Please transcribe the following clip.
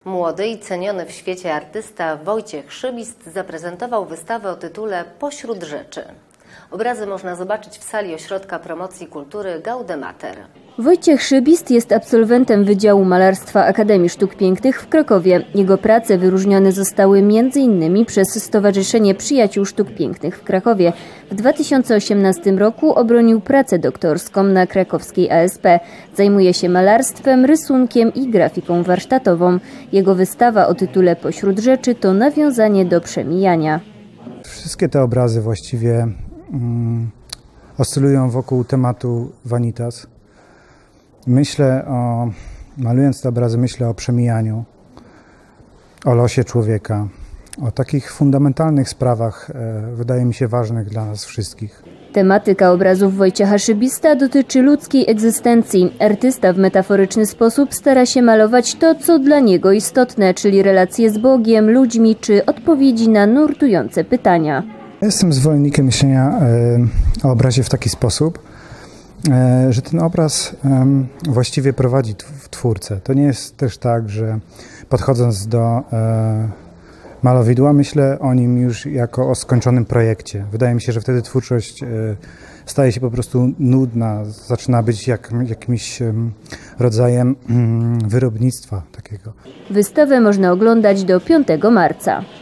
Młody i ceniony w świecie artysta Wojciech Szybist zaprezentował wystawę o tytule Pośród rzeczy. Obrazy można zobaczyć w sali Ośrodka Promocji Kultury Gaudemater. Wojciech Szybist jest absolwentem Wydziału Malarstwa Akademii Sztuk Pięknych w Krakowie. Jego prace wyróżnione zostały m.in. przez Stowarzyszenie Przyjaciół Sztuk Pięknych w Krakowie. W 2018 roku obronił pracę doktorską na krakowskiej ASP. Zajmuje się malarstwem, rysunkiem i grafiką warsztatową. Jego wystawa o tytule Pośród rzeczy to nawiązanie do przemijania. Wszystkie te obrazy właściwie oscylują wokół tematu vanitas. Malując te obrazy, myślę o przemijaniu, o losie człowieka, o takich fundamentalnych sprawach, wydaje mi się, ważnych dla nas wszystkich. Tematyka obrazów Wojciecha Szybista dotyczy ludzkiej egzystencji. Artysta w metaforyczny sposób stara się malować to, co dla niego istotne, czyli relacje z Bogiem, ludźmi czy odpowiedzi na nurtujące pytania. Jestem zwolennikiem myślenia o obrazie w taki sposób, że ten obraz właściwie prowadzi twórcę. To nie jest też tak, że podchodząc do malowidła myślę o nim już jako o skończonym projekcie. Wydaje mi się, że wtedy twórczość staje się po prostu nudna, zaczyna być jakimś rodzajem wyrobnictwa takiego. Wystawę można oglądać do 5 marca.